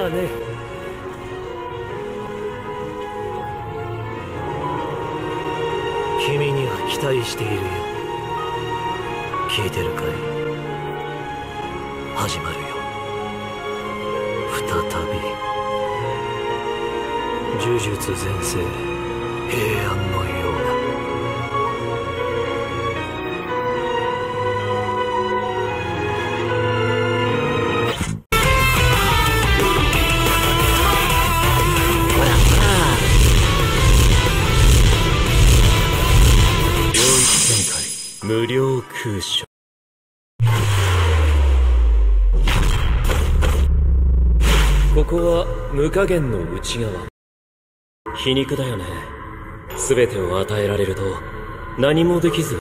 だね。君には期待しているよ。聞いてるかい？始まるよ。再び呪術全盛、平安のような。無料空所。ここは無加減の内側。皮肉だよね。全てを与えられると何もできず。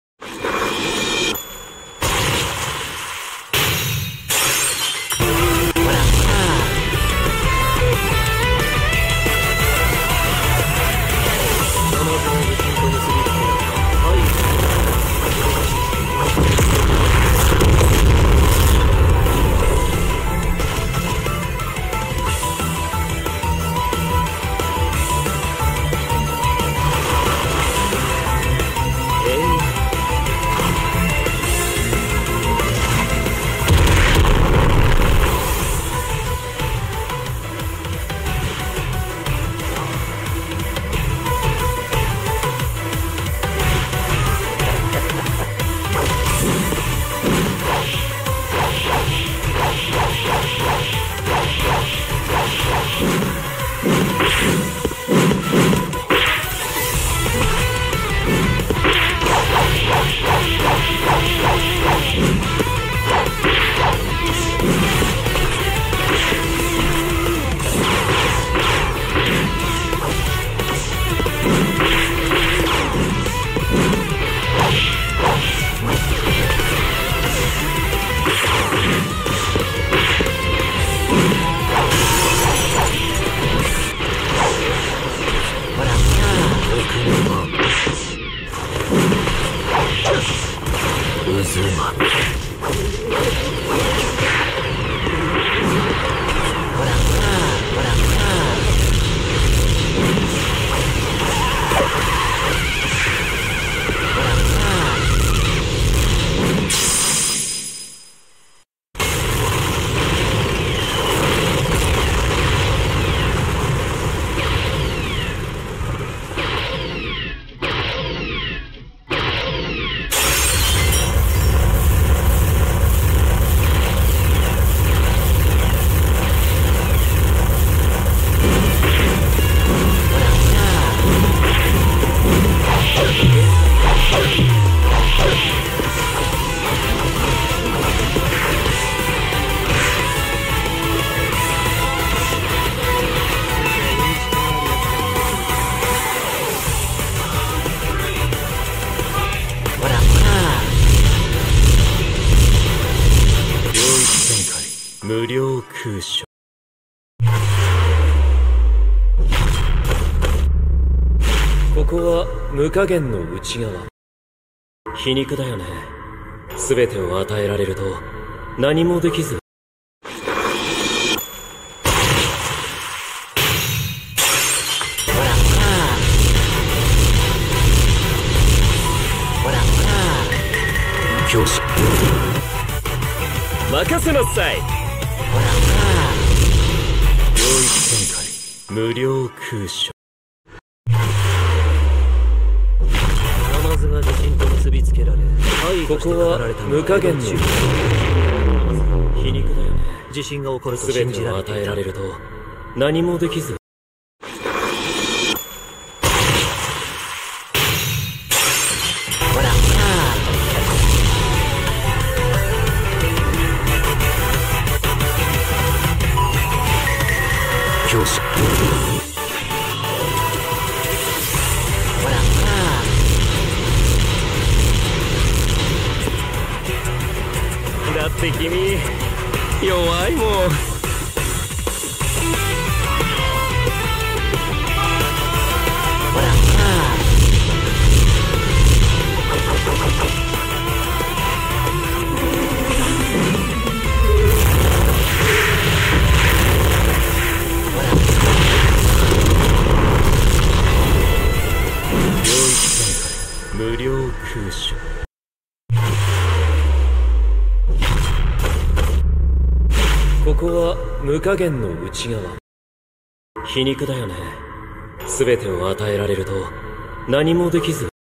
無料空所。ここは無加減の内側。皮肉だよね。全てを与えられると何もできず。教師任せなさい。領域展開無料空所。ナマズが地震と結びつけられ、ここは無加減の皮肉だよね。地震が起こると信じられていた。全てを与えられると何もできず。教師だって君弱いもん。 空所。ここは無加減の内側。皮肉だよね。全てを与えられると何もできず。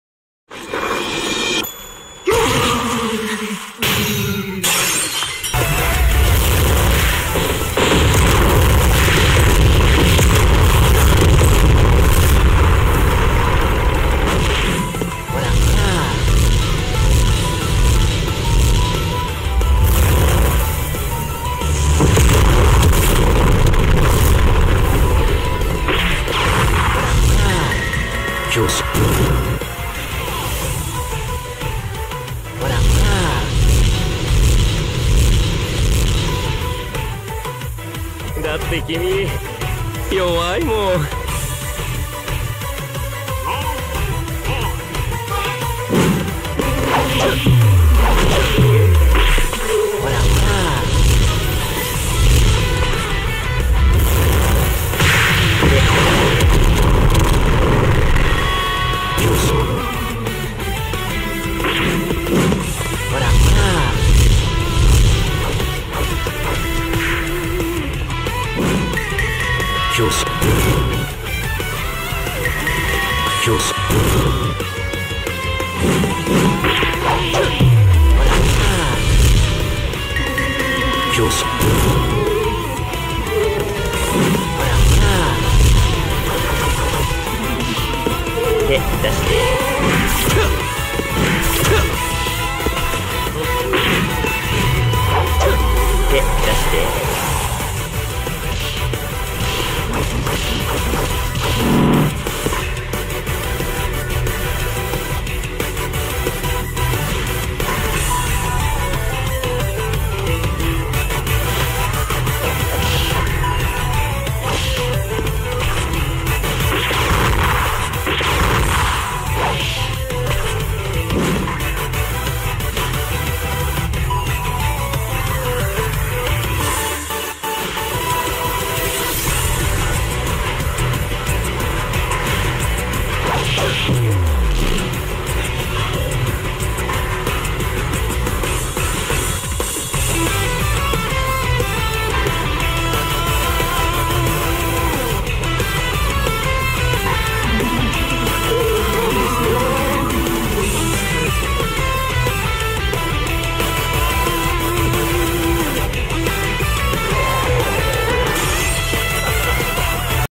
教師だって君弱いもん。教師教師教師手出して手出して